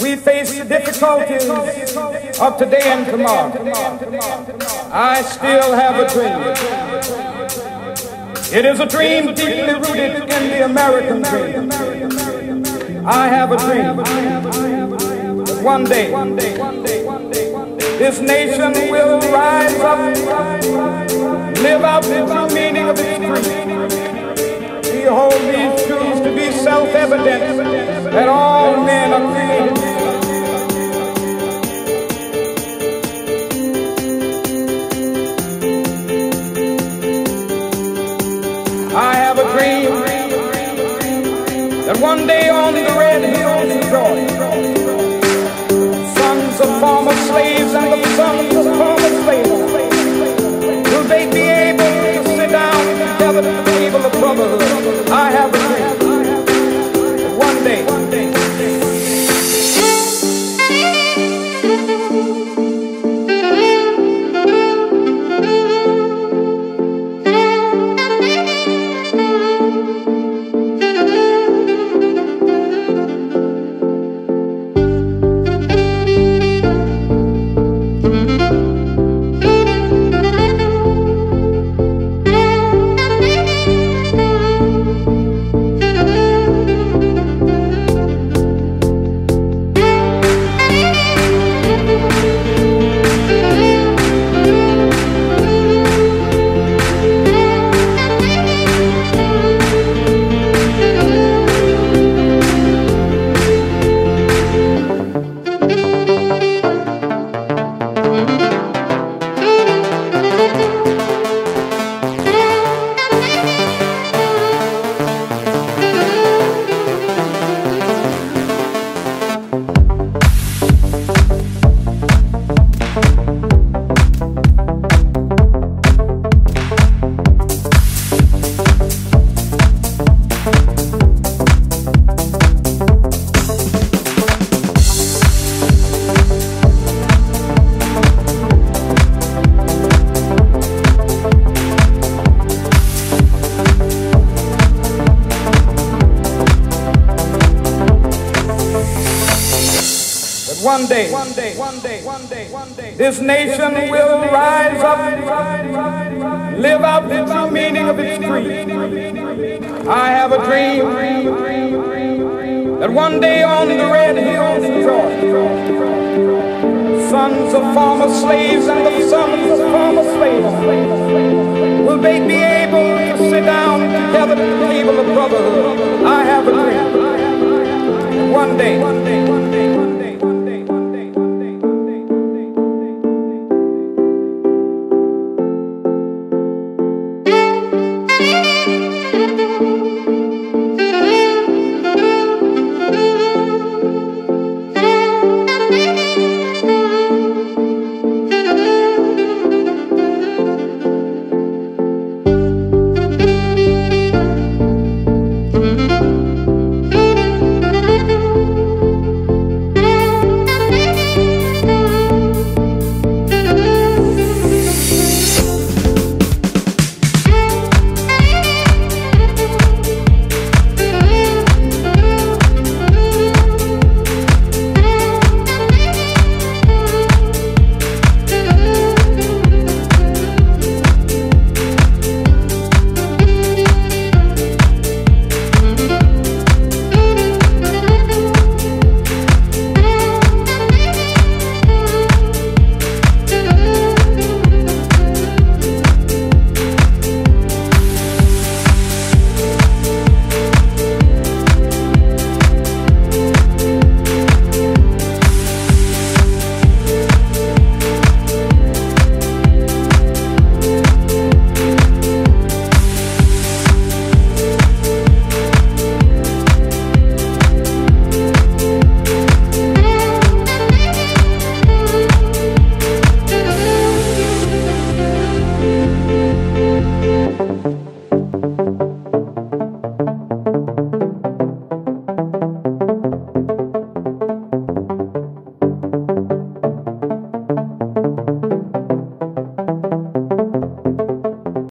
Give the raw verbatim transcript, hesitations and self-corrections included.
We face the difficulties of today and tomorrow. I still have a dream. It is a dream deeply rooted in the American dream. I have a dream that one day this nation will rise up, live out the true meaning of its creed. We hold these truths to be self-evident that all men are created. I have a dream that one day on the red hills of Georgia, sons of former slaves and the sons of former slaves, will they be able to sit down together at the table of brotherhood? I have a dream that one day, one day, One day, one day, one day, one day, one day, this nation will rise up, live out the true meaning of its creed. I have a dream that one day on the red hills of Georgia, sons of former slaves and the sons of former slaves, will they be able to sit down together at the table of brotherhood? I have a dream that one day, one day,